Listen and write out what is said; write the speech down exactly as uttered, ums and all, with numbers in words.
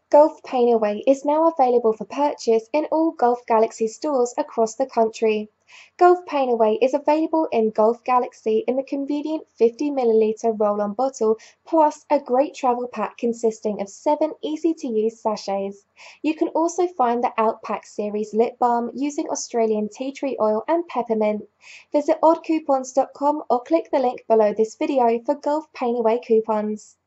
Golf Pain Away is now available for purchase in all Golf Galaxy stores across the country. Golf Pain Away is available in Golf Galaxy in the convenient fifty milliliter roll-on bottle, plus a great travel pack consisting of seven easy-to-use sachets. You can also find the Outpack series lip balm using Australian tea tree oil and peppermint. Visit odd coupons dot com or click the link below this video for Golf Pain Away coupons.